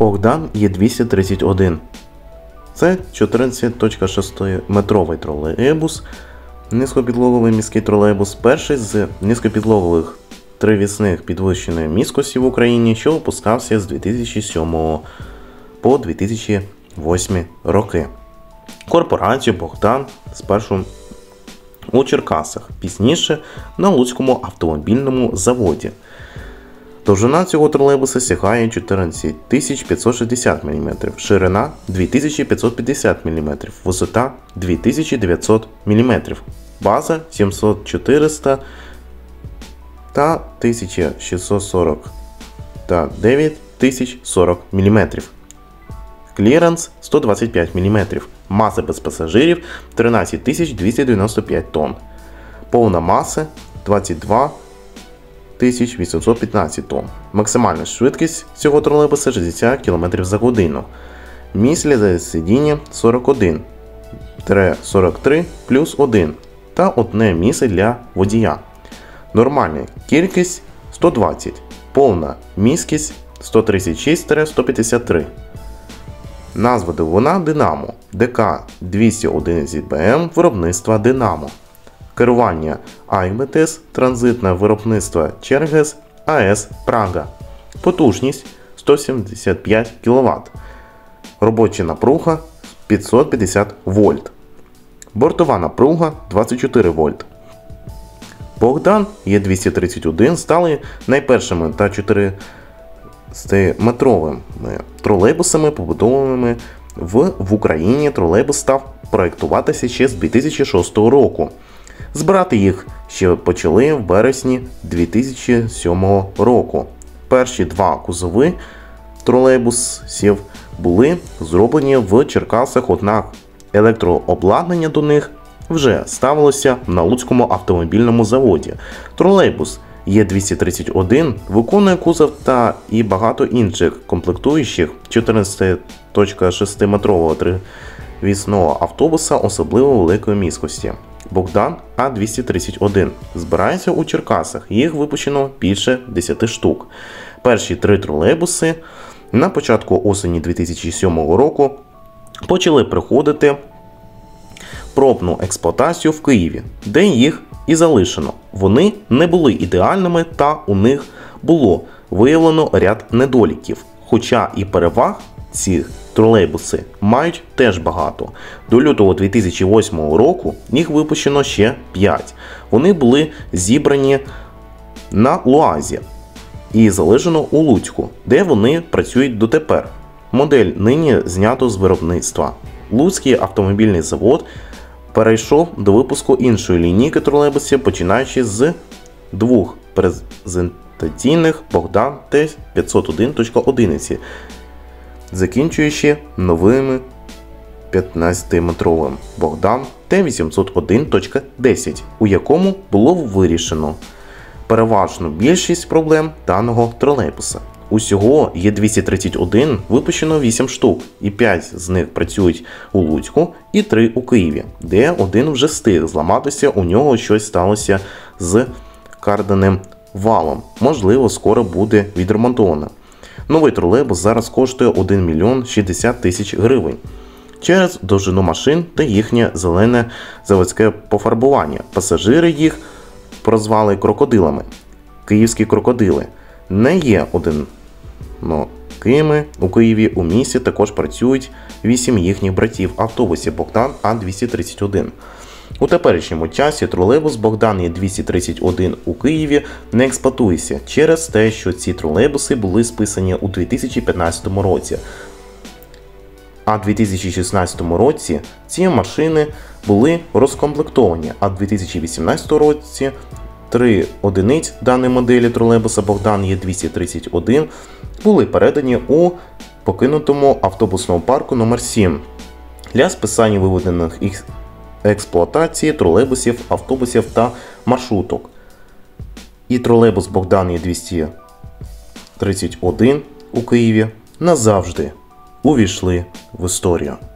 Богдан Е231. Це 14.6 метровий тролейбус, низькопідлоговий міський тролейбус, перший з низькопідлогових тривісних підвищеної міськості в Україні, що випускався з 2007 по 2008 роки. Корпорацію Богдан спершу у Черкасах, пізніше на Луцькому автомобільному заводі. Довжина цього тролейбуса сягає 14560 мм, ширина 2550 мм, висота 2900 мм, база 700-400 та 1640 та 9040 мм, кліренс 125 мм, маса без пасажирів 13295 тонн, повна маса 22 815 тонн. Максимальна швидкість цього тролейбуса 60 км за годину. Місць для сидіння 41-43 плюс 1 та одне місце для водія. Нормальна кількість 120, повна міськість 136-153. Назва двигуна Динамо ДК-211БМ виробництва Динамо. Керування АйБТС, транзитне виробництво Чергес АЕС Прага. Потужність 175 кВт. Робоча напруга 550 вольт. Бортова напруга 24 вольт. Богдан Е231 стали найпершими та 400-метровими тролейбусами, побудованими в Україні. Тролейбус став проєктуватися ще з 2006 року. Збирати їх ще почали в березні 2007 року. Перші два кузови тролейбусів були зроблені в Черкасах, однак електрообладнання до них вже ставилося на Луцькому автомобільному заводі. Тролейбус Е231 виконує кузов та і багато інших комплектуючих 14.6-метрового тривісного автобуса особливо великої міськості. Богдан А231 збирається у Черкасах, їх випущено більше 10 штук. Перші три тролейбуси на початку осені 2007 року почали приходити пробну експлуатацію в Києві, де їх і залишено. Вони не були ідеальними та у них було виявлено ряд недоліків, хоча і переваг ці тролейбуси мають теж багато. До лютого 2008 року їх випущено ще 5. Вони були зібрані на Луазі і залишено у Луцьку, де вони працюють дотепер. Модель нині знято з виробництва. Луцький автомобільний завод перейшов до випуску іншої лінійки тролейбусів, починаючи з двох презентаційних Богдан Т501.11, закінчуючи новими 15-метровим Богдан Т801.10, у якому було вирішено переважну більшість проблем даного тролейбуса. Усього Е231 випущено 8 штук, і 5 з них працюють у Луцьку, і 3 у Києві, де один вже встиг зламатися, у нього щось сталося з карданим валом. Можливо, скоро буде відремонтовано. Новий тролейбус зараз коштує 1 мільйон 60 тисяч гривень. Через довжину машин та їхнє зелене заводське пофарбування. Пасажири їх прозвали крокодилами. Київські крокодили не є одинокими. У Києві у місті також працюють 8 їхніх братів автобусів Богдан А231. У теперішньому часі тролейбус Богдан Е231 у Києві не експлуатується через те, що ці тролейбуси були списані у 2015 році. А в 2016 році ці машини були розкомплектовані, а в 2018 році 3 одиниць даної моделі тролейбуса Богдан Е231 були передані у покинутому автобусному парку номер 7 для списання виведених із експлуатації тролейбусів, автобусів та маршруток. І тролейбус Богдан Е231 у Києві назавжди увійшли в історію.